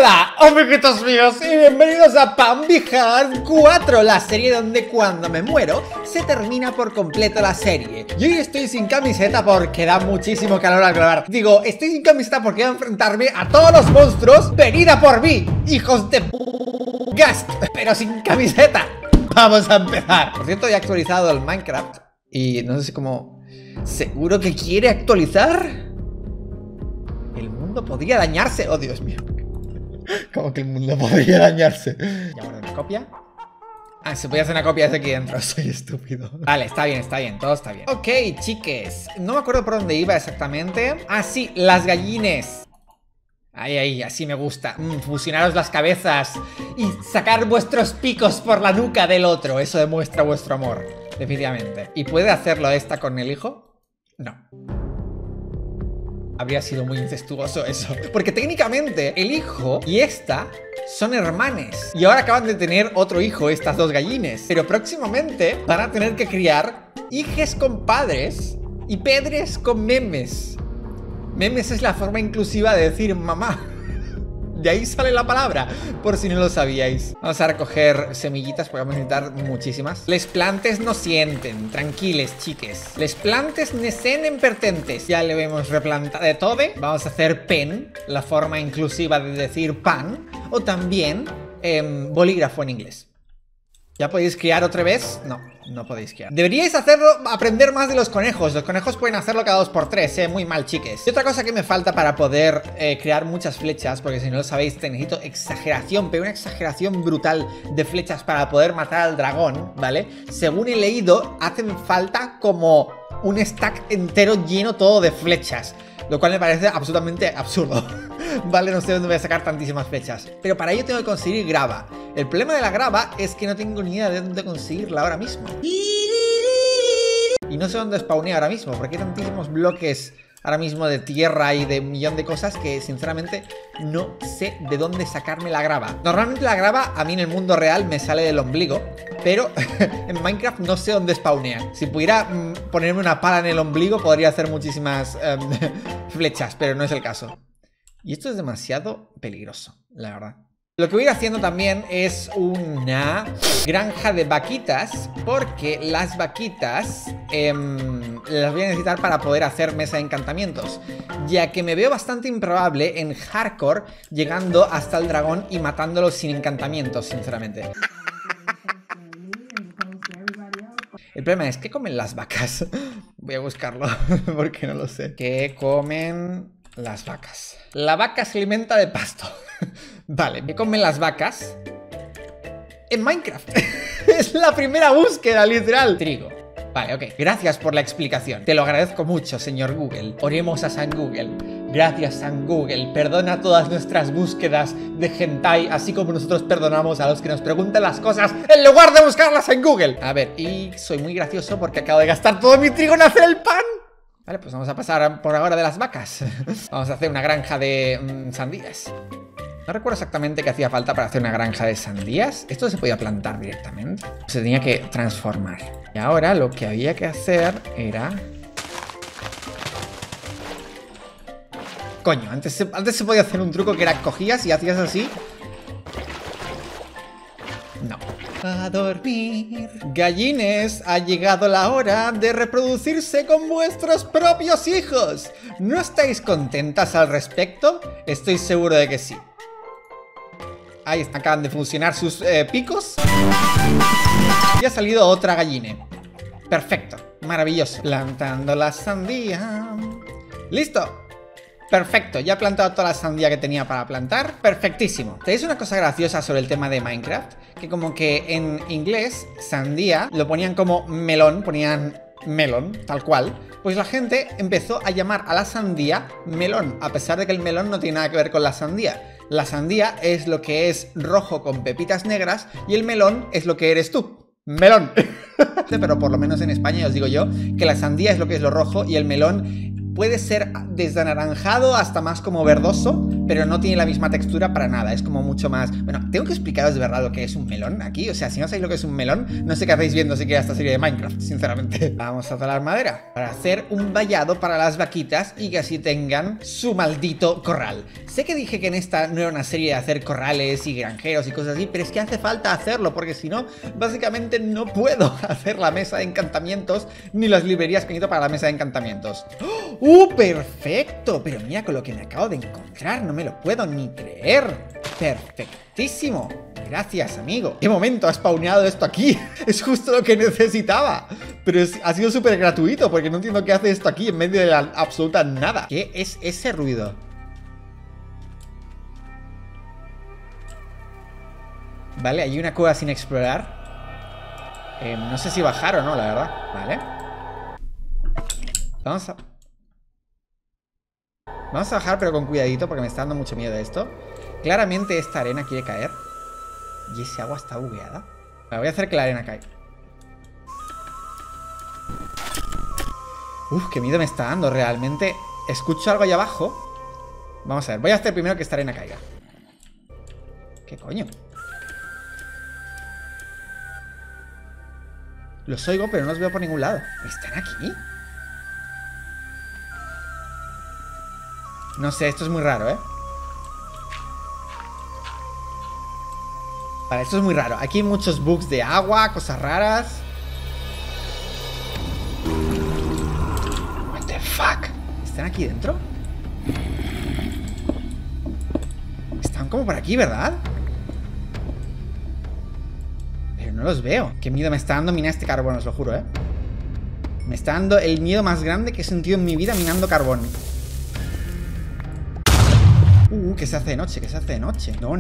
Hola, amiguitos míos, y bienvenidos a Bambi Heart 4, la serie donde cuando me muero se termina por completo la serie. Y hoy estoy sin camiseta porque da muchísimo calor al grabar. Digo, estoy sin camiseta porque voy a enfrentarme a todos los monstruos. ¡Venid a por mí, hijos de Gast! Pero sin camiseta. Vamos a empezar. Por cierto, he actualizado el Minecraft y no sé si como... ¿Seguro que quiere actualizar? El mundo podría dañarse. Oh, Dios mío. ¿Cómo que el mundo podría dañarse? ¿Ya guardo una copia? Ah, se podía hacer una copia desde aquí dentro. Soy estúpido. Vale, está bien, todo está bien. Ok, chiques. No me acuerdo por dónde iba exactamente. Ah, sí, las gallines. Ahí, así me gusta. Fusionaros las cabezas y sacar vuestros picos por la nuca del otro. Eso demuestra vuestro amor, definitivamente. ¿Y puede hacerlo esta con el hijo? No. Habría sido muy incestuoso eso. Porque técnicamente el hijo y esta son hermanes. Y ahora acaban de tener otro hijo, estas dos gallines. Pero próximamente van a tener que criar hijes con padres y pedres con memes. Memes es la forma inclusiva de decir mamá. De ahí sale la palabra, por si no lo sabíais. Vamos a recoger semillitas porque vamos a necesitar muchísimas. Les plantes no sienten, tranquiles, chiques. Les plantes ne senen pertentes. Ya le hemos replantado de todo. Vamos a hacer pen, la forma inclusiva de decir pan. O también bolígrafo en inglés. ¿Ya podéis criar otra vez? No, no podéis criar. Deberíais hacerlo, aprender más de los conejos. Los conejos pueden hacerlo cada 2×3, muy mal, chiques. Y otra cosa que me falta para poder crear muchas flechas, porque si no lo sabéis, necesito exageración, pero una exageración brutal de flechas para poder matar al dragón, ¿vale? Según he leído, hacen falta como un stack entero lleno todo de flechas, lo cual me parece absolutamente absurdo. Vale, no sé dónde voy a sacar tantísimas flechas. Pero para ello tengo que conseguir grava. El problema de la grava es que no tengo ni idea de dónde conseguirla ahora mismo. Y no sé dónde spawné ahora mismo, porque hay tantísimos bloques ahora mismo de tierra y de un millón de cosas que sinceramente no sé de dónde sacarme la grava. Normalmente la grava a mí en el mundo real me sale del ombligo, pero en Minecraft no sé dónde spawnean. Si pudiera ponerme una pala en el ombligo podría hacer muchísimas flechas, pero no es el caso. Y esto es demasiado peligroso, la verdad. Lo que voy a ir haciendo también es una granja de vaquitas, porque las vaquitas las voy a necesitar para poder hacer mesa de encantamientos, ya que me veo bastante improbable en hardcore llegando hasta el dragón y matándolo sin encantamientos, sinceramente. El problema es, ¿qué comen las vacas? Voy a buscarlo, porque no lo sé. ¿Qué comen las vacas? La vaca se alimenta de pasto. Vale, ¿qué comen las vacas? En Minecraft. Es la primera búsqueda, literal. Trigo. Vale, ok. Gracias por la explicación. Te lo agradezco mucho, señor Google. Oremos a San Google. Gracias, San Google. Perdona todas nuestras búsquedas de hentai, así como nosotros perdonamos a los que nos preguntan las cosas en lugar de buscarlas en Google. A ver, y soy muy gracioso porque acabo de gastar todo mi trigo en hacer el pan. Vale, pues vamos a pasar por ahora de las vacas. Vamos a hacer una granja de sandías. No recuerdo exactamente qué hacía falta para hacer una granja de sandías. Esto se podía plantar directamente. Se tenía que transformar. Y ahora lo que había que hacer era... Coño, antes se podía hacer un truco que era cogías y hacías así. No. A dormir. Gallines, ha llegado la hora de reproducirse con vuestros propios hijos. ¿No estáis contentas al respecto? Estoy seguro de que sí. Ahí acaban de funcionar sus picos. Y ha salido otra gallina. Perfecto, maravilloso. Plantando la sandía. ¡Listo! Perfecto, ya he plantado toda la sandía que tenía para plantar. Perfectísimo. ¿Tenéis una cosa graciosa sobre el tema de Minecraft? Que como que en inglés, sandía, lo ponían como melón, ponían melón, tal cual. Pues la gente empezó a llamar a la sandía melón, a pesar de que el melón no tiene nada que ver con la sandía. La sandía es lo que es rojo con pepitas negras y el melón es lo que eres tú. Melón. Pero por lo menos en España os digo yo que la sandía es lo que es lo rojo y el melón puede ser desde anaranjado hasta más como verdoso, pero no tiene la misma textura para nada, es como mucho más... Bueno, tengo que explicaros de verdad lo que es un melón aquí, o sea, si no sabéis lo que es un melón, no sé qué hacéis viendo siquiera esta serie de Minecraft, sinceramente. Vamos a talar madera para hacer un vallado para las vaquitas y que así tengan su maldito corral. Sé que dije que en esta no era una serie de hacer corrales y granjeros y cosas así, pero es que hace falta hacerlo, porque si no, básicamente no puedo hacer la mesa de encantamientos ni las librerías que necesito para la mesa de encantamientos. ¡Perfecto! Pero mira con lo que me acabo de encontrar, no me lo puedo ni creer. ¡Perfectísimo! Gracias, amigo. ¿Qué momento ha spawneado esto aquí? Es justo lo que necesitaba. Pero ha sido súper gratuito, porque no entiendo qué hace esto aquí en medio de la absoluta nada. ¿Qué es ese ruido? Vale, hay una cueva sin explorar. No sé si bajar o no, la verdad. Vale. Vamos a bajar, pero con cuidadito, porque me está dando mucho miedo esto. Claramente esta arena quiere caer. Y ese agua está bugueada. Vale, voy a hacer que la arena caiga. Uf, qué miedo me está dando realmente. Escucho algo allá abajo. Vamos a ver, voy a hacer primero que esta arena caiga. ¿Qué coño? Los oigo, pero no los veo por ningún lado. ¿Están aquí? No sé, esto es muy raro, ¿eh? Vale, esto es muy raro. Aquí hay muchos bugs de agua, cosas raras. What the fuck? ¿Están aquí dentro? Están como por aquí, ¿verdad? Pero no los veo. Qué miedo me está dando minar este carbón, os lo juro, ¿eh? Me está dando el miedo más grande que he sentido en mi vida minando carbón. Que se hace de noche, que se hace de noche. No.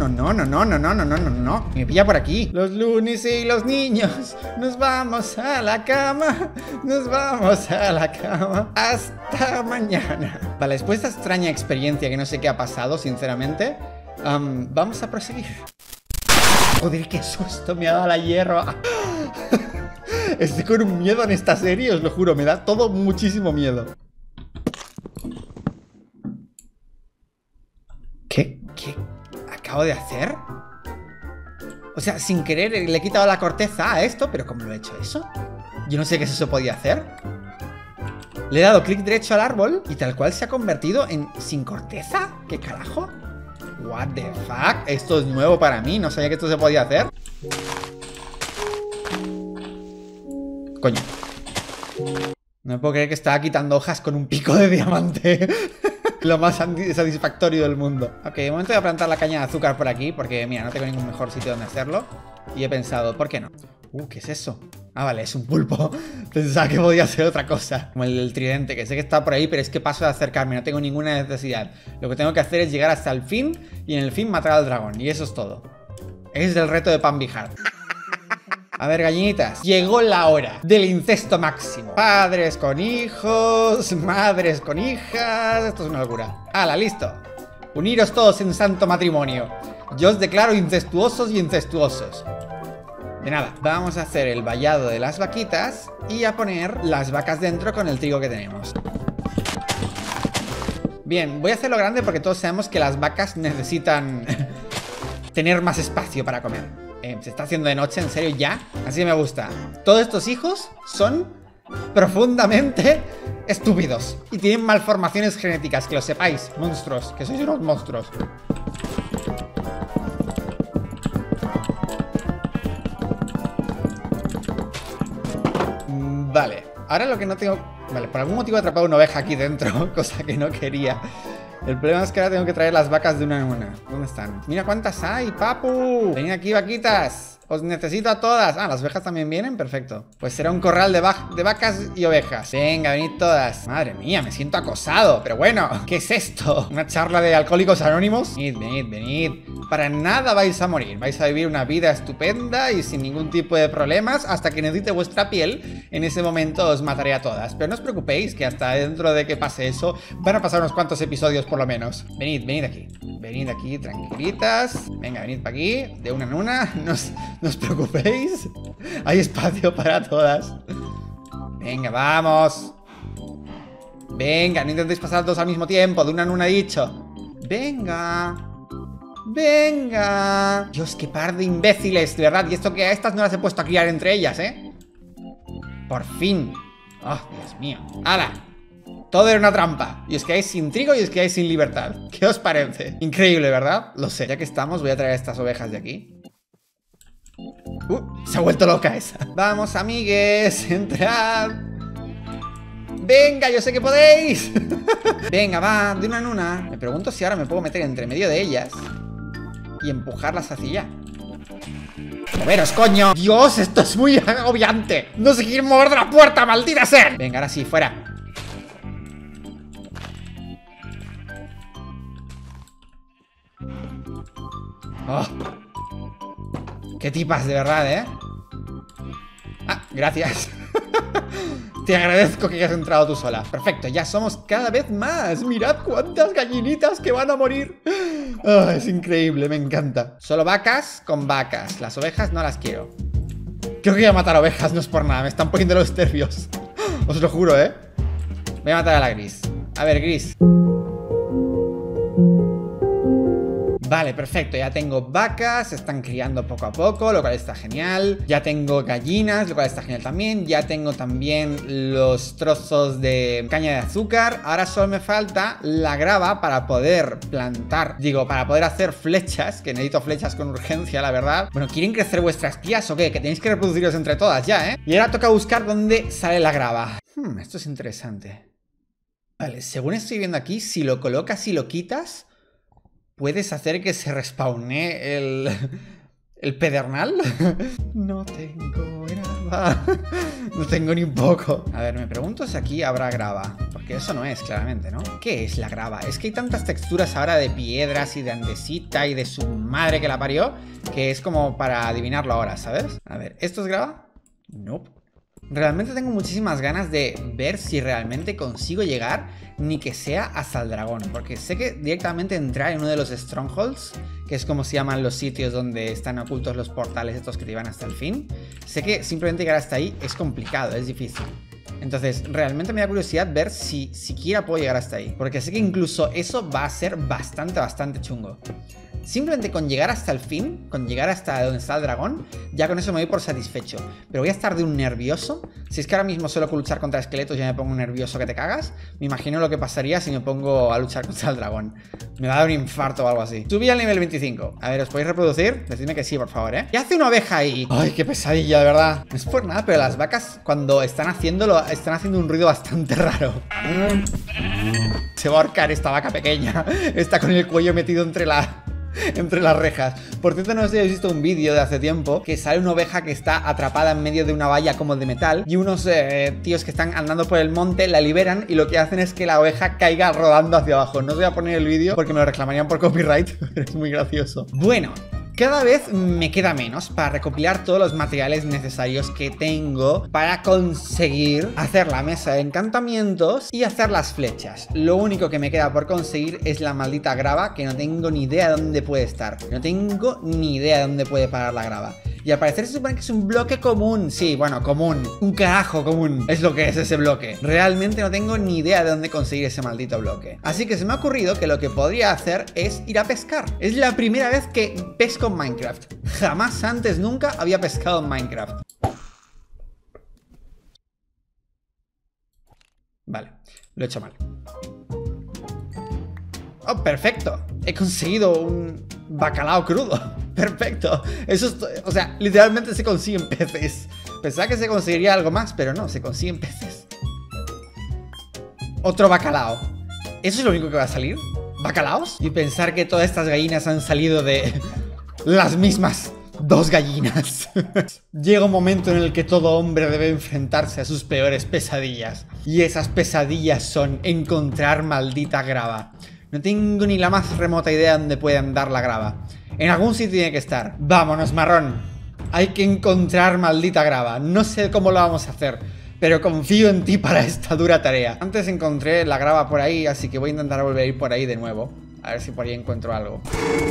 Me pilla por aquí. Los lunes y los niños. Nos vamos a la cama. Nos vamos a la cama. Hasta mañana. Vale, después de esta extraña experiencia que no sé qué ha pasado, sinceramente, vamos a proseguir. Joder, qué susto me ha dado la hierba. Estoy con un miedo en esta serie, os lo juro. Me da todo muchísimo miedo. ¿Qué acabo de hacer? O sea, sin querer le he quitado la corteza a esto, pero ¿cómo lo he hecho eso? Yo no sé qué eso podía hacer. Le he dado clic derecho al árbol y tal cual se ha convertido en sin corteza. ¿Qué carajo? What the fuck? Esto es nuevo para mí, no sabía que esto se podía hacer. Coño. No me puedo creer que estaba quitando hojas con un pico de diamante. Lo más satisfactorio del mundo. Ok, de momento voy a plantar la caña de azúcar por aquí, porque mira, no tengo ningún mejor sitio donde hacerlo. Y he pensado, ¿por qué no? ¿Qué es eso? Ah, vale, es un pulpo. Pensaba que podía ser otra cosa. Como el del tridente, que sé que está por ahí, pero es que paso de acercarme, no tengo ninguna necesidad. Lo que tengo que hacer es llegar hasta el fin y en el fin matar al dragón. Y eso es todo. Ese es el reto de Pan Bihar. A ver, gallinitas, llegó la hora del incesto máximo. Padres con hijos, madres con hijas. Esto es una locura. ¡Hala, listo! Uniros todos en santo matrimonio. Yo os declaro incestuosos y incestuosos. De nada, vamos a hacer el vallado de las vaquitas y a poner las vacas dentro con el trigo que tenemos. Bien, voy a hacerlo grande porque todos sabemos que las vacas necesitan tener más espacio para comer. Se está haciendo de noche, en serio, ya. Así me gusta. Todos estos hijos son profundamente estúpidos y tienen malformaciones genéticas, que lo sepáis, monstruos, que sois unos monstruos. Vale, ahora lo que no tengo... Vale, por algún motivo he atrapado una oveja aquí dentro, cosa que no quería. El problema es que ahora tengo que traer las vacas de una en una. ¿Dónde están? Mira cuántas hay, papu. Venid aquí, vaquitas. Os necesito a todas. Ah, las ovejas también vienen, perfecto. Pues será un corral de vacas y ovejas. Venga, venid todas. Madre mía, me siento acosado. Pero bueno, ¿qué es esto? ¿Una charla de alcohólicos anónimos? Venid. Para nada vais a morir. Vais a vivir una vida estupenda y sin ningún tipo de problemas hasta que necesite vuestra piel. En ese momento os mataré a todas. Pero no os preocupéis, que hasta dentro de que pase eso van a pasar unos cuantos episodios por lo menos. Venid aquí. Venid aquí, tranquilitas. Venga, venid para aquí, de una en una. No os preocupéis. Hay espacio para todas. Venga, vamos. Venga, no intentéis pasar dos al mismo tiempo. De una en una he dicho. Venga. Venga. Dios, qué par de imbéciles, de verdad. Y esto que a estas no las he puesto a criar entre ellas, ¿eh? Por fin. Oh, Dios mío. ¡Hala! Todo era una trampa. Y os quedáis sin trigo y os quedáis sin libertad. ¿Qué os parece? Increíble, ¿verdad? Lo sé. Ya que estamos, voy a traer estas ovejas de aquí. Se ha vuelto loca esa. Vamos, amigues, entrad. Venga, yo sé que podéis. Venga, va, de una en una. Me pregunto si ahora me puedo meter entre medio de ellas y empujarlas hacia allá. ¡Moveros, coño! Dios, esto es muy agobiante. No se quieren mover de la puerta, maldita sea. Venga, ahora sí, fuera. Oh. Qué tipas, de verdad, ¿eh? Ah, gracias. Te agradezco que hayas entrado tú sola. Perfecto, ya somos cada vez más. Mirad cuántas gallinitas que van a morir. Oh, es increíble, me encanta. Solo vacas con vacas. Las ovejas no las quiero. Creo que voy a matar ovejas, no es por nada. Me están poniendo los nervios. Os lo juro, ¿eh? Voy a matar a la Gris. A ver, Gris. Vale, perfecto, ya tengo vacas, se están criando poco a poco, lo cual está genial. Ya tengo gallinas, lo cual está genial también. Ya tengo también los trozos de caña de azúcar. Ahora solo me falta la grava para poder plantar, digo, para poder hacer flechas, que necesito flechas con urgencia, la verdad. Bueno, ¿quieren crecer vuestras crías o qué? Que tenéis que reproduciros entre todas ya, ¿eh? Y ahora toca buscar dónde sale la grava. Esto es interesante. Vale, según estoy viendo aquí, si lo colocas y lo quitas, puedes hacer que se respawne el pedernal. No tengo grava. No tengo ni un poco. A ver, me pregunto si aquí habrá grava. Porque eso no es, claramente, ¿no? ¿Qué es la grava? Es que hay tantas texturas ahora de piedras y de andesita y de su madre que la parió, que es como para adivinarlo ahora, ¿sabes? A ver, ¿esto es grava? Nope. Realmente tengo muchísimas ganas de ver si realmente consigo llegar, ni que sea hasta el dragón, porque sé que directamente entrar en uno de los strongholds, que es como se llaman los sitios donde están ocultos los portales estos que te llevan hasta el fin, sé que simplemente llegar hasta ahí es complicado, es difícil. Entonces, realmente me da curiosidad ver si siquiera puedo llegar hasta ahí, porque sé que incluso eso va a ser bastante chungo. Simplemente con llegar hasta el fin, con llegar hasta donde está el dragón, ya con eso me doy por satisfecho. Pero voy a estar de un nervioso. Si es que ahora mismo solo con luchar contra esqueletos ya me pongo nervioso que te cagas, me imagino lo que pasaría si me pongo a luchar contra el dragón. Me va a dar un infarto o algo así. Subí al nivel 25. A ver, ¿os podéis reproducir? Decidme que sí, por favor, ¿eh? ¿Qué hace una oveja ahí? Ay, qué pesadilla, de verdad. No es por nada, pero las vacas cuando están haciéndolo, están haciendo un ruido bastante raro. Se va a ahorcar esta vaca pequeña. Está con el cuello metido entre las rejas. Por cierto, no sé si habéis visto un vídeo de hace tiempo que sale una oveja que está atrapada en medio de una valla como de metal y unos tíos que están andando por el monte la liberan y lo que hacen es que la oveja caiga rodando hacia abajo. No os voy a poner el vídeo porque me lo reclamarían por copyright, pero es muy gracioso. Bueno, cada vez me queda menos para recopilar todos los materiales necesarios que tengo para conseguir hacer la mesa de encantamientos y hacer las flechas. Lo único que me queda por conseguir es la maldita grava, que no tengo ni idea de dónde puede estar. No tengo ni idea de dónde puede parar la grava. Y al parecer se supone que es un bloque común. Sí, bueno, común. Un carajo común es lo que es ese bloque. Realmente no tengo ni idea de dónde conseguir ese maldito bloque. Así que se me ha ocurrido que lo que podría hacer es ir a pescar. Es la primera vez que pesco en Minecraft. Jamás antes, nunca había pescado en Minecraft. Vale, lo he hecho mal. Oh, perfecto. He conseguido un bacalao crudo. Perfecto. Eso es, o sea, literalmente se consiguen peces. Pensaba que se conseguiría algo más, pero no, se consiguen peces. Otro bacalao. ¿Eso es lo único que va a salir? ¿Bacalaos? Y pensar que todas estas gallinas han salido de las mismas dos gallinas. Llega un momento en el que todo hombre debe enfrentarse a sus peores pesadillas. Y esas pesadillas son encontrar maldita grava. No tengo ni la más remota idea de dónde puede andar la grava. En algún sitio tiene que estar. Vámonos, marrón. Hay que encontrar maldita grava. No sé cómo lo vamos a hacer, pero confío en ti para esta dura tarea. Antes encontré la grava por ahí, así que voy a intentar volver a ir por ahí de nuevo. A ver si por ahí encuentro algo.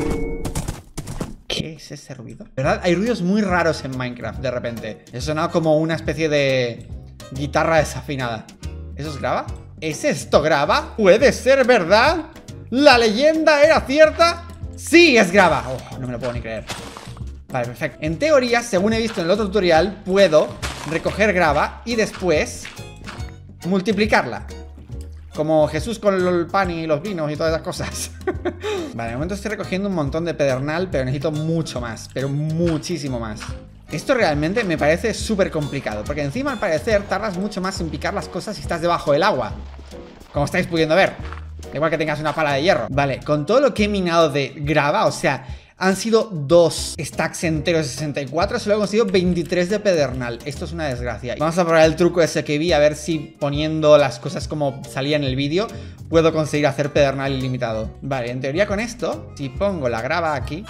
¿Qué es ese ruido? ¿Verdad? Hay ruidos muy raros en Minecraft de repente. He sonado como una especie de guitarra desafinada. ¿Eso es grava? ¿Es esto grava? ¿Puede ser verdad? ¿La leyenda era cierta? ¡Sí, es grava! Oh, no me lo puedo ni creer. Vale, perfecto. En teoría, según he visto en el otro tutorial, puedo recoger grava y después multiplicarla. Como Jesús con el pan y los vinos y todas esas cosas. Vale, de momento estoy recogiendo un montón de pedernal, pero necesito mucho más, pero muchísimo más. Esto realmente me parece súper complicado, porque encima al parecer tardas mucho más en picar las cosas si estás debajo del agua, como estáis pudiendo ver. Igual que tengas una pala de hierro. Vale, con todo lo que he minado de grava, o sea, han sido 2 stacks enteros de 64, solo he conseguido 23 de pedernal. Esto es una desgracia. Vamos a probar el truco ese que vi, a ver si poniendo las cosas como salía en el vídeo puedo conseguir hacer pedernal ilimitado. Vale, en teoría con esto, si pongo la grava aquí...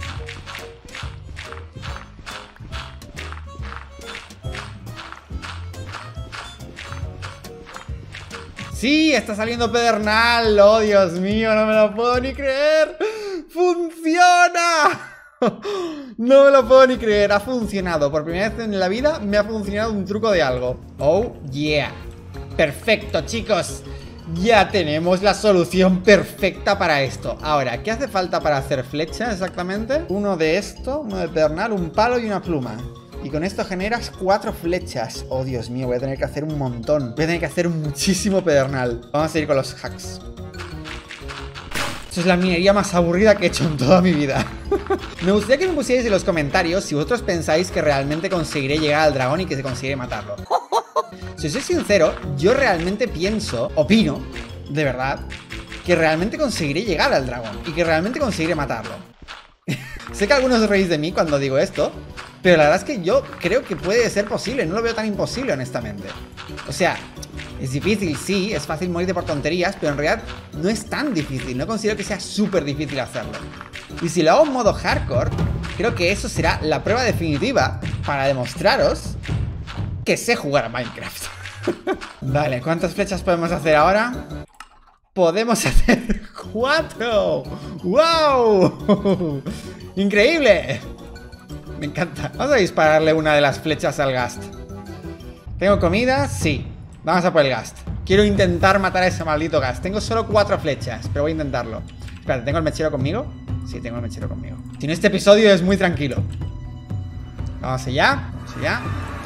¡Sí! ¡Está saliendo pedernal! ¡Oh, Dios mío! ¡No me lo puedo ni creer! ¡Funciona! No me lo puedo ni creer. Ha funcionado. Por primera vez en la vida me ha funcionado un truco de algo. ¡Oh, yeah! ¡Perfecto, chicos! Ya tenemos la solución perfecta para esto. Ahora, ¿qué hace falta para hacer flechas exactamente? Uno de esto, uno de pedernal, un palo y una pluma. Y con esto generas 4 flechas. Oh, Dios mío, voy a tener que hacer un montón. Voy a tener que hacer muchísimo pedernal. Vamos a seguir con los hacks. Esto es la minería más aburrida que he hecho en toda mi vida. Me gustaría que me pusierais en los comentarios si vosotros pensáis que realmente conseguiré llegar al dragón y que se conseguiré matarlo. Si os soy sincero, yo realmente pienso, opino, de verdad, que realmente conseguiré llegar al dragón y que realmente conseguiré matarlo. Sé que algunos reís de mí cuando digo esto, pero la verdad es que yo creo que puede ser posible. No lo veo tan imposible, honestamente. O sea, es difícil, sí, es fácil morirte por tonterías, pero en realidad no es tan difícil. No considero que sea súper difícil hacerlo. Y si lo hago en modo hardcore, creo que eso será la prueba definitiva para demostraros que sé jugar a Minecraft. Vale, ¿cuántas flechas podemos hacer ahora? Podemos hacer 4. ¡Wow! ¡Increíble! Me encanta. Vamos a dispararle una de las flechas al Ghast. ¿Tengo comida? Sí. Vamos a por el Ghast. Quiero intentar matar a ese maldito Ghast. Tengo solo 4 flechas, pero voy a intentarlo. Espérate, ¿tengo el mechero conmigo? Sí, tengo el mechero conmigo. Si no, este episodio es muy tranquilo. Vamos allá. Vamos allá.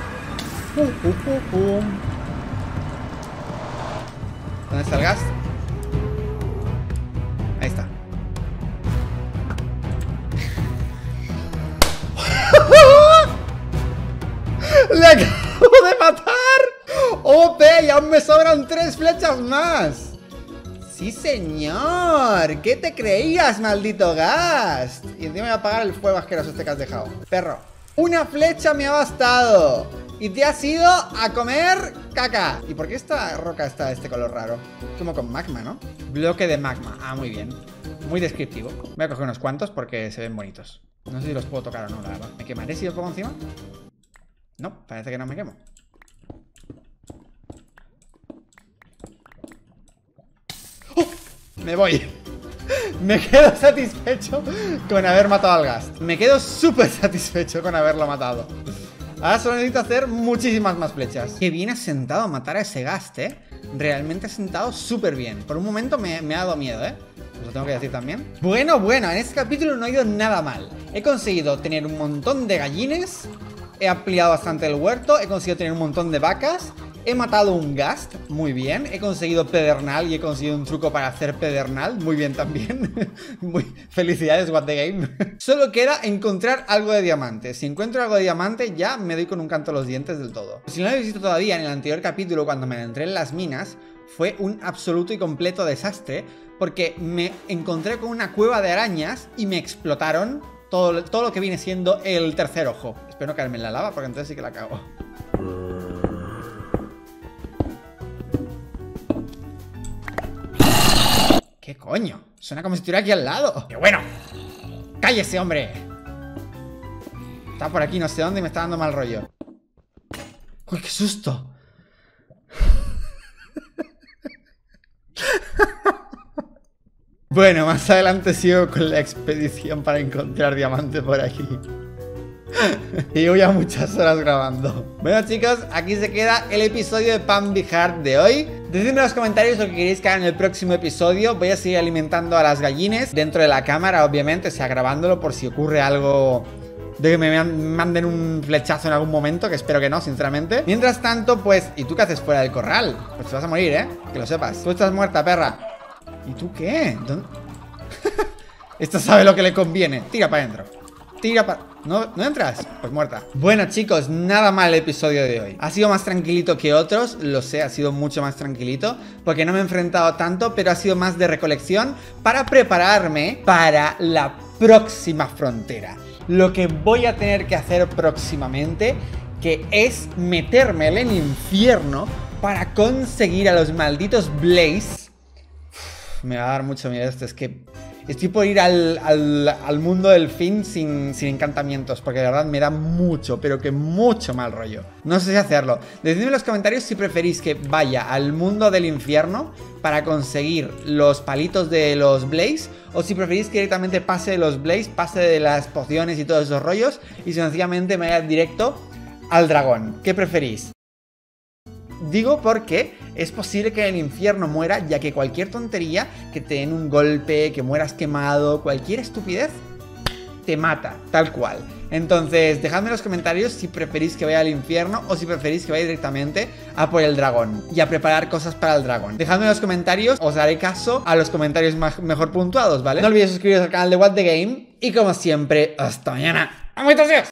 ¿Dónde está el Ghast? Ahí está. ¡Le acabo de matar! ¡OP! Y aún me sobran 3 flechas más. ¡Sí, señor! ¿Qué te creías, maldito Ghast? Y encima voy a apagar el fuego asqueroso este que has dejado. Perro. Una flecha me ha bastado. Y te has ido a comer caca. ¿Y por qué esta roca está de este color raro? Como con magma, ¿no? Bloque de magma. Ah, muy bien. Muy descriptivo. Voy a coger unos cuantos porque se ven bonitos. No sé si los puedo tocar o no, la verdad. ¿Me quemaré si los pongo encima? No, parece que no me quemo. ¡Oh! Me voy. Me quedo satisfecho con haber matado al Ghast. Me quedo súper satisfecho con haberlo matado. Ahora solo necesito hacer muchísimas más flechas. Qué bien has sentado matar a ese Ghast, ¿eh? Realmente has sentado súper bien. Por un momento me ha dado miedo, ¿eh? Os lo tengo que decir también. Bueno, en este capítulo no ha ido nada mal. He conseguido tener un montón de gallines. He ampliado bastante el huerto. He conseguido tener un montón de vacas. He matado un Ghast, muy bien. He conseguido pedernal y he conseguido un truco para hacer pedernal, muy bien también. Felicidades, What the Game. Solo queda encontrar algo de diamante. Si encuentro algo de diamante ya me doy con un canto a los dientes del todo. Si no lo habéis visto todavía, en el anterior capítulo cuando me entré en las minas fue un absoluto y completo desastre, porque me encontré con una cueva de arañas y me explotaron todo lo que viene siendo el tercer ojo. Espero no caerme en la lava porque entonces sí que la cago. ¿Qué coño? Suena como si estuviera aquí al lado. ¡Qué bueno! ¡Cállese, hombre! Está por aquí no sé dónde y me está dando mal rollo. ¡Uy, qué susto! Bueno, más adelante sigo con la expedición para encontrar diamante por aquí. Y llevo ya muchas horas grabando. Bueno, chicos, aquí se queda el episodio de Pan Bihar de hoy. Decidme en los comentarios lo que queréis que haga en el próximo episodio. Voy a seguir alimentando a las gallines dentro de la cámara, obviamente, o sea, grabándolo por si ocurre algo de que me manden un flechazo en algún momento, que espero que no, sinceramente. Mientras tanto, pues, ¿y tú qué haces fuera del corral? Pues te vas a morir, ¿eh? Que lo sepas. Tú estás muerta, perra. ¿Y tú qué? ¿Dónde? Esta sabe lo que le conviene. Tira para adentro. Tira para... ¿No entras? Pues muerta. Bueno, chicos, nada mal el episodio de hoy. Ha sido más tranquilito que otros, lo sé, ha sido mucho más tranquilito, porque no me he enfrentado tanto, pero ha sido más de recolección para prepararme para la próxima frontera. Lo que voy a tener que hacer próximamente, que es meterme en el infierno para conseguir a los malditos Blaze. Me va a dar mucho miedo esto, es que estoy por ir al mundo del fin sin encantamientos, porque de verdad me da mucho, pero que mucho mal rollo. No sé si hacerlo. Decidme en los comentarios si preferís que vaya al mundo del infierno para conseguir los palitos de los Blaze, o si preferís que directamente pase de los Blaze, pase de las pociones y todos esos rollos, y sencillamente me vaya directo al dragón. ¿Qué preferís? Digo porque es posible que en el infierno muera, ya que cualquier tontería, que te den un golpe, que mueras quemado, cualquier estupidez, te mata, tal cual. Entonces, dejadme en los comentarios si preferís que vaya al infierno o si preferís que vaya directamente a por el dragón y a preparar cosas para el dragón. Dejadme en los comentarios, os haré caso a los comentarios mejor puntuados, ¿vale? No olvidéis suscribiros al canal de What The Game y como siempre, hasta mañana. ¡Muchas gracias!